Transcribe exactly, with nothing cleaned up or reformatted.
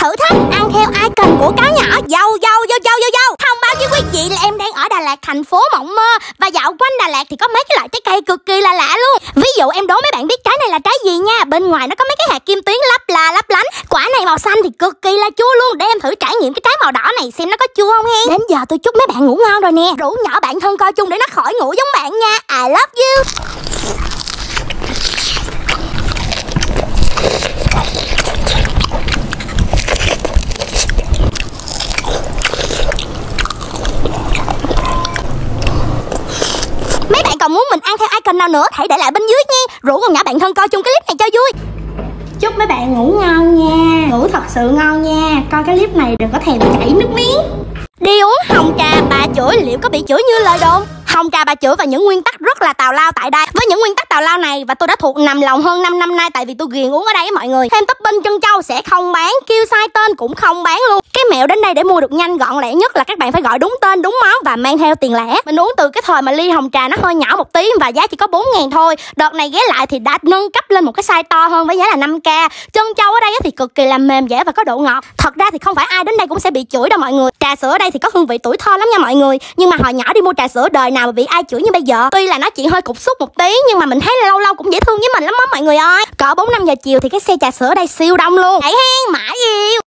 thử thách ăn theo icon của cáo nhỏ. Dâu dâu dâu dâu dâu dâu thông báo với quý vị là em đang ở Đà Lạt, thành phố mộng mơ, và dạo quanh Đà Lạt thì có mấy cái loại trái cây cực kỳ là lạ luôn. Ví dụ em đố mấy bạn biết trái này là trái gì nha. Bên ngoài nó có mấy cái hạt kim tuyến lấp là lấp lánh. Quả này màu xanh thì cực kỳ là chua luôn. Để em thử trải nghiệm cái trái màu đỏ này xem nó có chua không nghe. Đến giờ tôi chúc mấy bạn ngủ ngon rồi nè. Rủ nhỏ bạn thân coi chung để nó khỏi ngủ giống bạn nha. I love you. Mấy bạn còn muốn mình ăn theo icon nào nữa hãy để lại bên dưới nha. Rủ con nhỏ bạn thân coi chung cái clip này cho vui. Chúc mấy bạn ngủ ngon nha. Ngủ thật sự ngon nha. Coi cái clip này đừng có thèm chảy nước miếng. Đi uống hồng trà bà chửi liệu có bị chửi như lời đồn? Hồng trà bà chửi và những nguyên tắc rất là tào lao tại đây. Với những nguyên tắc tào lao này và tôi đã thuộc nằm lòng hơn năm năm nay, tại vì tôi ghiền uống ở đây với mọi người. Thêm topping trân châu sẽ không bán, kêu sai tên cũng không bán luôn. Cái mẹo đến đây để mua được nhanh gọn lẹ nhất là các bạn phải gọi đúng tên đúng món và mang theo tiền lẻ. Mình uống từ cái thời mà ly hồng trà nó hơi nhỏ một tí và giá chỉ có bốn ngàn thôi. Đợt này ghé lại thì đã nâng cấp lên một cái size to hơn với giá là năm k. Trân châu ở đây thì cực kỳ là mềm dẻo và có độ ngọt. Thật ra thì không phải ai đến đây cũng sẽ bị chửi đâu mọi người. Trà sữa ở đây thì có hương vị tuổi thơ lắm nha mọi người. Nhưng mà hồi nhỏ đi mua trà sữa đời nào mà bị ai chửi như bây giờ. Tuy là nó chỉ hơi cục xúc một tí nhưng mà mình thấy là lâu lâu cũng dễ thương với mình lắm á mọi người ơi. Cỡ bốn năm giờ chiều thì cái xe trà sữa ở đây siêu đông luôn. Hãy hen mãi yêu.